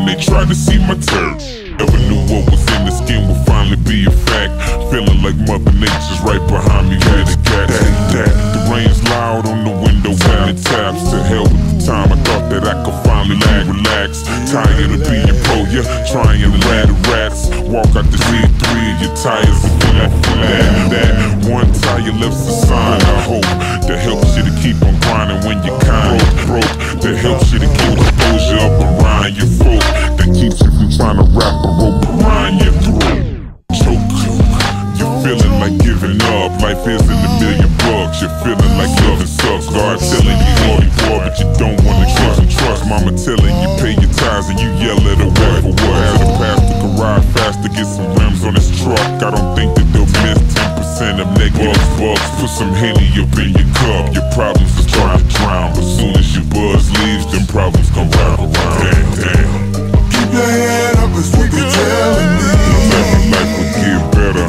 when they tried to see my turf. Never knew what was in the skin would finally be a fact. Feeling like Mother Nature's right behind me. Got it, that. The rain's loud on the window when it taps. To hell with the time, I thought that I could finally relax. Tired of being pro, yeah, trying to rat the rats. Walk out the Z3, your tires are that. One tire left's a sign, I hope. That helps you to keep on grinding when you're kind broke. That helps you to keep exposure up around your throat. That keeps you from trying to wrap a rope around your throat. Choke, you're feeling like giving up. Life isn't $1,000,000. You're feeling like loving sucks. God telling you all you for, but you don't wanna trust. Mama telling you pay your tithes and you yell at her what for what. To the pastor can ride fast to get some rims on his truck. I don't think that they'll miss 10% of negative bucks. Put some Henny up in your cup. Your problems will start to drown, but soon as your buzz leaves, them problems come back around. Damn. Keep your head up, is what they're telling me. Life will get better.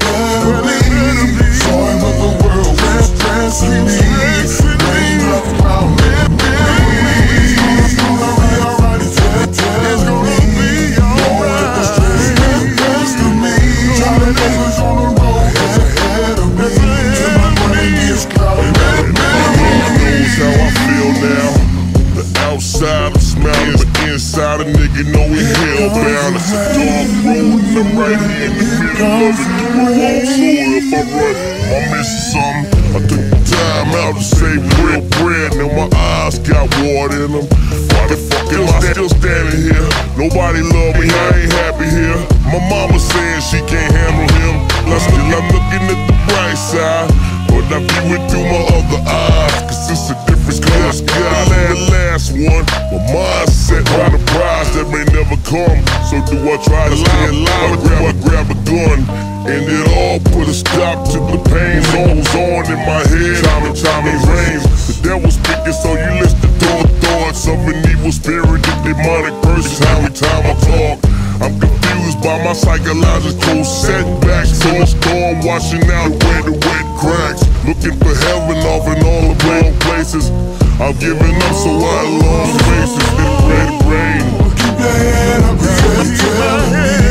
Sorry, but the world is stressing me. Rain up around me. It's gonna be alright, it's gonna be alright. Don't let the stress get the best of me. Try to focus on the road that's ahead of me. Till my brain gets clouded. Knows how I feel now. The outside is smiling, but inside a nigga know he hellbound. It's a dark road and I'm right here in the middle of it. So if I run, I'm missing something. I took the time out to save real bread. Now my eyes got water in them. Why the fuck am I still standing here? Nobody love me, I ain't happy here. My mama saying she can't handle him. I'm looking at the bright side, but I view it through my other eyes. Cause it's a different color sky. The last one, my mindset on the prize that may never come. So do I try to stay alive or grab a gun? And it all put a stop to the pain. Zones on in my head, time it rains. The devil's speaking, so you listen to the thoughts of an evil spirit, the demonic verses. Every time I talk, I'm confused by my psychological setbacks. In the storm, washing out where the wet cracks. Looking for heaven off in all the wrong places. I've given up, so I lost faces. It rain. Keep your head up, it's what they're telling me.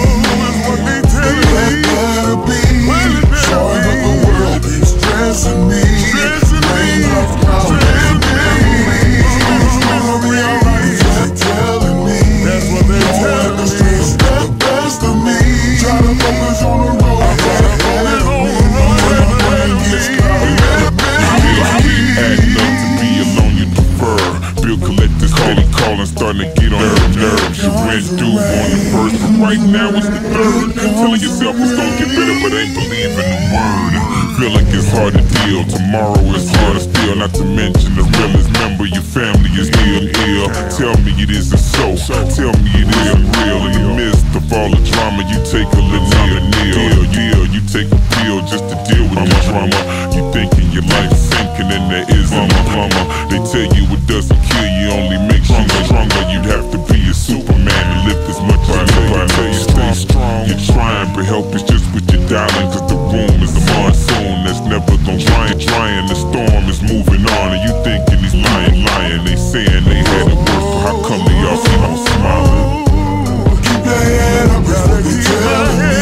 Sorry, but the world keeps stressing me. Rain up around me. It's gonna be alright, it's what they're telling me. Don't let the stress get the best of me. Try to focus on the road that's ahead of me. When my brain gets clouded. Act up to be alone you prefer. Bill collectors steady calling, starting to get on your nerves. You went due on the first, but right now it's the third. Telling yourself it's gonna get better, but ain't believing the word. Feel like it's hard to deal, tomorrow is harder still. Not to mention the realest member, your family is ill. Tell me it isn't so, tell me it isn't real. In the midst of all the drama, you take a little you take a pill just to deal with the drama. You thinking your life's sinking and there isn't a plumber. They tell you it doesn't kill you, only makes you stronger. You'd have to be a Superman to lift as much as you stay strong. You're trying, but help is just with your darling. Cause the room is a monsoon that's never gonna dry. The storm is moving on, and you thinking he's lying. They saying they had it worse, but how come they all keep on smiling? Keep your head up, it's what they're telling me.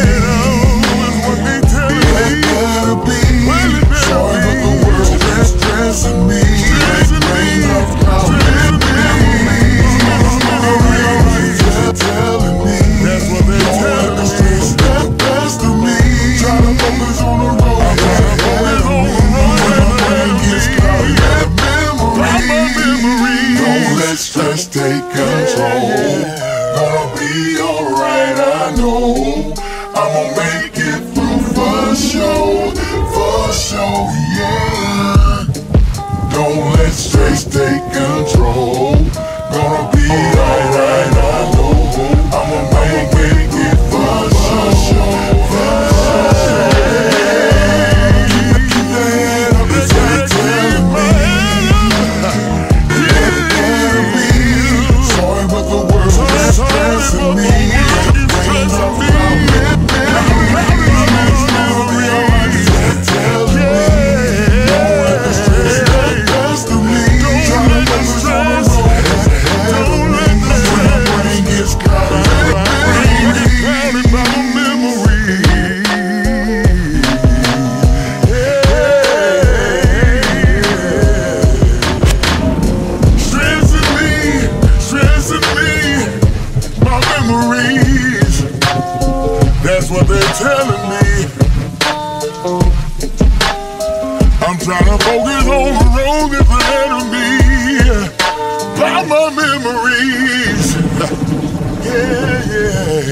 Sorry, but the world is stressing me. Rain up around me. It's gonna be alright, they're telling me. Don't let the stress get the best of me. Try to focus on the road that's ahead of me. When my brain gets clouded, memory. Don't let stress take control. Gonna be alright, I know. I'ma make it through for sure, yeah. Don't let stress take control. Gonna be alright, I know. I'ma make it for sure. Keep your head up, it's what they're telling me. Sorry, but the world is stressing me. Rain up around me. Don't let the stress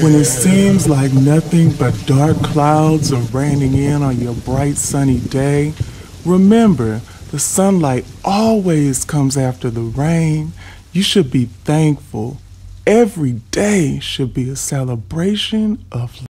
When it seems like nothing but dark clouds are raining in on your bright sunny day, remember, the sunlight always comes after the rain. You should be thankful. Every day should be a celebration of